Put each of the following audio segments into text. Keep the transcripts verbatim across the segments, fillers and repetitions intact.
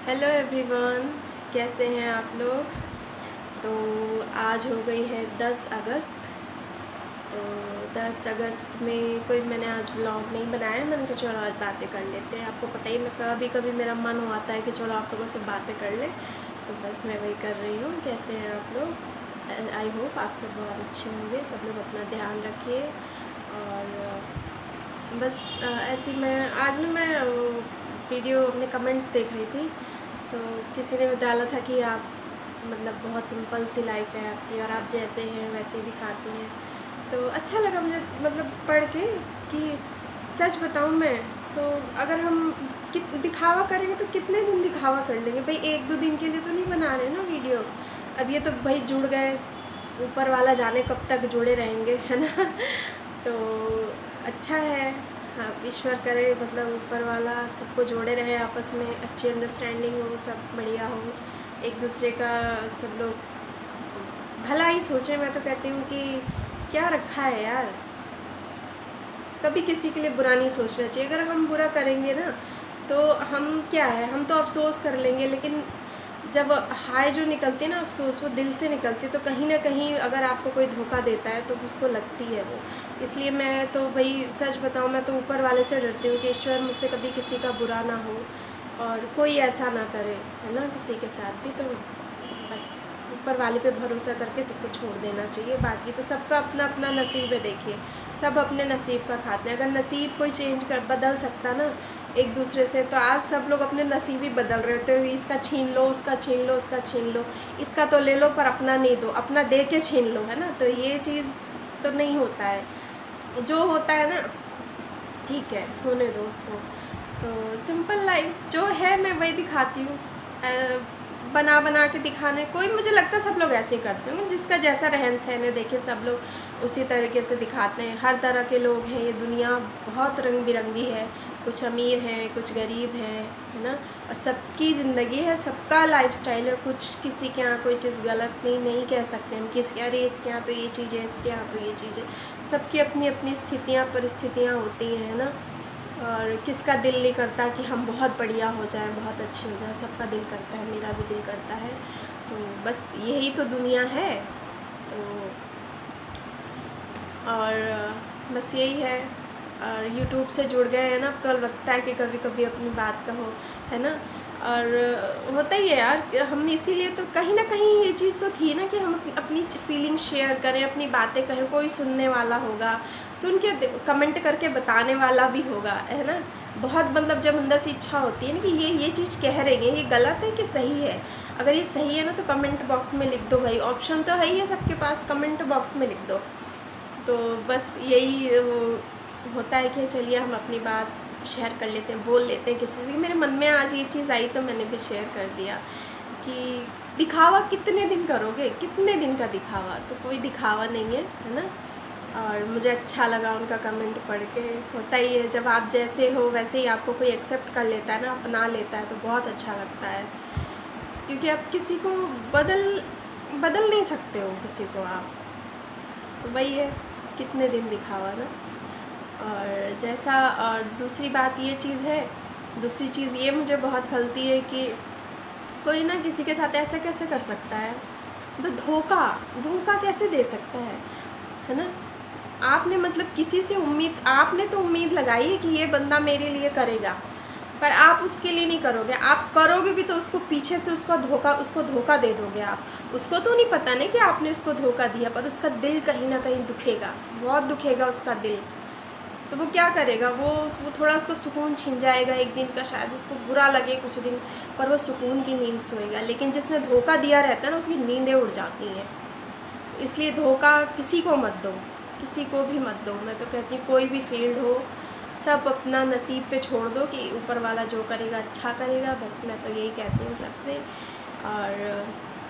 Hello everyone, कैसे हैं आप लोग। तो आज हो गई है दस अगस्त। तो दस अगस्त में कोई मैंने आज व्लॉग नहीं बनाया। मैंने कहा चलो आज बातें कर लेते हैं। आपको पता ही, मैं कभी कभी मेरा मन होता है कि चलो आप लोगों से बातें कर लें, तो बस मैं वही कर रही हूँ। कैसे हैं आप लोग? आई होप आप सब बहुत अच्छे होंगे। सब लोग अपना ध्यान रखिए। और बस ऐसी मैं आज ना मैं वीडियो अपने कमेंट्स देख रही थी, तो किसी ने डाला था कि आप मतलब बहुत सिंपल सी लाइफ है आपकी और आप जैसे हैं वैसे ही दिखाती हैं। तो अच्छा लगा मुझे मतलब पढ़ के कि सच बताऊं मैं, तो अगर हम कित दिखावा करेंगे तो कितने दिन दिखावा कर लेंगे भाई। एक दो दिन के लिए तो नहीं बना रहे ना वीडियो। अब ये तो भाई जुड़ गए, ऊपर वाला जाने कब तक जुड़े रहेंगे, है ना। तो अच्छा है, हाँ ईश्वर करे मतलब ऊपर वाला सबको जोड़े रहे, आपस में अच्छी अंडरस्टैंडिंग हो, सब बढ़िया हो, एक दूसरे का सब लोग भला ही सोचें। मैं तो कहती हूँ कि क्या रखा है यार, कभी किसी के लिए बुरा नहीं सोचना चाहिए। अगर हम बुरा करेंगे ना तो हम क्या है, हम तो अफसोस कर लेंगे, लेकिन जब हाय जो निकलती है ना अफसोस, वो दिल से निकलती है। तो कहीं ना कहीं अगर आपको कोई धोखा देता है तो उसको लगती है वो। इसलिए मैं तो भाई सच बताऊँ, मैं तो ऊपर वाले से डरती हूँ कि ईश्वर मुझसे कभी किसी का बुरा ना हो और कोई ऐसा ना करे, है ना, किसी के साथ भी। तो बस ऊपर वाले पे भरोसा करके सबको छोड़ देना चाहिए। बाकी तो सबका अपना अपना नसीब है। देखिए सब अपने नसीब का खाते हैं। अगर नसीब कोई चेंज कर बदल सकता ना एक दूसरे से, तो आज सब लोग अपने नसीब ही बदल रहे होते हैं। इसका छीन लो, उसका छीन लो, उसका छीन लो, इसका तो ले लो पर अपना नहीं दो, अपना दे के छीन लो, है ना। तो ये चीज़ तो नहीं होता है। जो होता है ना ठीक है, होने दो उसको। तो सिंपल लाइफ जो है मैं वही दिखाती हूँ, बना बना के दिखाने। कोई मुझे लगता है सब लोग ऐसे ही करते होंगे, जिसका जैसा रहन सहन है देखिए सब लोग उसी तरीके से दिखाते हैं। हर तरह के लोग हैं, ये दुनिया बहुत रंग बिरंगी है। कुछ अमीर हैं, कुछ गरीब हैं, है ना। और सबकी ज़िंदगी है, सबका लाइफस्टाइल है। कुछ किसी के यहाँ कोई चीज़ गलत नहीं नहीं कह सकते हम किसके, अरे इसके यहाँ तो ये चीज़ है, इसके यहाँ तो ये चीज़ है। सबकी अपनी अपनी स्थितियाँ परिस्थितियाँ होती हैं, है ना। और किसका दिल नहीं करता कि हम बहुत बढ़िया हो जाएं, बहुत अच्छे हो जाएं। सबका दिल करता है, मेरा भी दिल करता है। तो बस यही तो दुनिया है। तो और बस यही है। और यूट्यूब से जुड़ गए हैं ना, अब तो लगता है कि कभी कभी अपनी बात कहो, है ना। और होता ही है यार, हम इसीलिए तो कहीं ना कहीं ये चीज़ तो थी ना कि हम अपनी फीलिंग शेयर करें, अपनी बातें कहें, कोई सुनने वाला होगा, सुन के कमेंट करके बताने वाला भी होगा, है ना। बहुत मतलब जब अंदर से इच्छा होती है ना कि ये ये चीज़ कह रही है, ये गलत है कि सही है। अगर ये सही है ना तो कमेंट बॉक्स में लिख दो भाई, ऑप्शन तो है ही है सबके पास, कमेंट बॉक्स में लिख दो। तो बस यही होता है कि चलिए हम अपनी बात शेयर कर लेते हैं, बोल लेते हैं किसी से। मेरे मन में आज ये चीज़ आई तो मैंने भी शेयर कर दिया कि दिखावा कितने दिन करोगे, कितने दिन का दिखावा। तो कोई दिखावा नहीं है, है ना। और मुझे अच्छा लगा उनका कमेंट पढ़ के। होता ही है, जब आप जैसे हो वैसे ही आपको कोई एक्सेप्ट कर लेता है ना, अपना लेता है, तो बहुत अच्छा लगता है। क्योंकि आप किसी को बदल बदल नहीं सकते हो किसी को आप। तो वही है, कितने दिन दिखावा ना। और जैसा, और दूसरी बात ये चीज़ है, दूसरी चीज़ ये मुझे बहुत खलती है कि कोई ना किसी के साथ ऐसा कैसे कर सकता है। तो धोखा धोखा कैसे दे सकता है, है ना। आपने मतलब किसी से उम्मीद, आपने तो उम्मीद लगाई है कि ये बंदा मेरे लिए करेगा, पर आप उसके लिए नहीं करोगे। आप करोगे भी तो उसको पीछे से उसका धोखा उसको धोखा दे दोगे आप। उसको तो नहीं पता नहीं कि आपने उसको धोखा दिया, पर उसका दिल कहीं ना कहीं दुखेगा, बहुत दुखेगा उसका दिल। तो वो क्या करेगा, वो वो थोड़ा उसको सुकून छिन जाएगा एक दिन का, शायद उसको बुरा लगे कुछ दिन, पर वो सुकून की नींद सोएगा। लेकिन जिसने धोखा दिया रहता है ना, उसकी नींदें उड़ जाती हैं। इसलिए धोखा किसी को मत दो, किसी को भी मत दो। मैं तो कहती हूँ कोई भी फील्ड हो, सब अपना नसीब पे छोड़ दो कि ऊपर वाला जो करेगा अच्छा करेगा। बस मैं तो यही कहती हूँ सबसे। और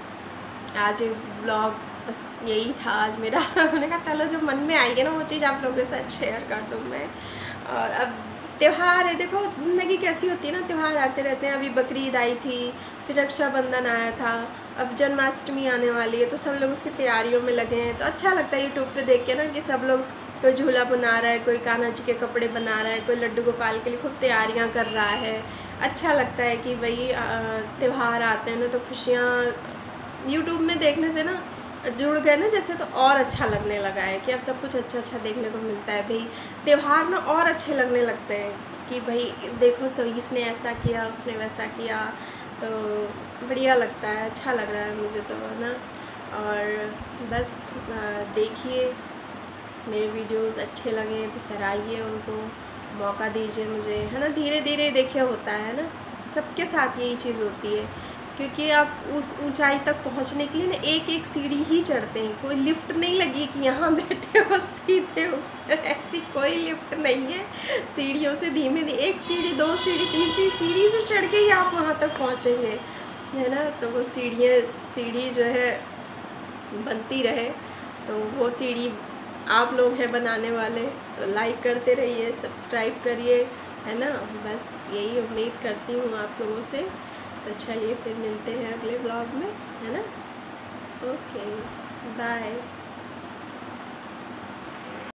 आज ब्लॉग बस यही था आज मेरा। मैंने कहा चलो जो मन में आई है ना वो चीज़ आप लोगों के साथ शेयर कर दूँ मैं। और अब त्यौहार है, देखो ज़िंदगी कैसी होती है ना, त्यौहार आते रहते हैं। अभी बकरीद आई थी, फिर रक्षाबंधन आया था, अब जन्माष्टमी आने वाली है तो सब लोग उसकी तैयारियों में लगे हैं। तो अच्छा लगता है यूट्यूब पे देख के ना कि सब लोग, कोई झूला बना रहा है, कोई कान्हा जी के कपड़े बना रहा है, कोई लड्डू गोपाल के लिए खूब तैयारियां कर रहा है। अच्छा लगता है कि भाई त्यौहार आते हैं ना तो खुशियाँ यूट्यूब में देखने से ना जुड़ गए ना जैसे, तो और अच्छा लगने लगा है कि अब सब कुछ अच्छा अच्छा देखने को मिलता है। भाई त्यौहार ना और अच्छे लगने लगते हैं कि भाई देखो सब इसने ऐसा किया, उसने वैसा किया, तो बढ़िया लगता है, अच्छा लग रहा है मुझे तो, है ना। और बस देखिए मेरे वीडियोस अच्छे लगे तो सराहिए उनको, मौका दीजिए मुझे, है ना। धीरे धीरे देखिए होता है ना, सबके साथ यही चीज़ होती है, क्योंकि आप उस ऊंचाई तक पहुंचने के लिए ना एक एक सीढ़ी ही चढ़ते हैं। कोई लिफ्ट नहीं लगी कि यहाँ बैठे हो सीधे ऊपर, ऐसी कोई लिफ्ट नहीं है। सीढ़ियों से धीमे धीमे एक सीढ़ी, दो सीढ़ी, तीसरी सीढ़ी से चढ़ के ही आप वहाँ तक पहुँचेंगे, है ना। तो वो सीढ़ियाँ सीढ़ी जो है बनती रहे, तो वो सीढ़ी आप लोग हैं बनाने वाले, तो लाइक करते रहिए, सब्सक्राइब करिए, है ना। बस यही उम्मीद करती हूँ आप लोगों से। तो चलिए फिर मिलते हैं अगले ब्लॉग में, है ना। Okay bye.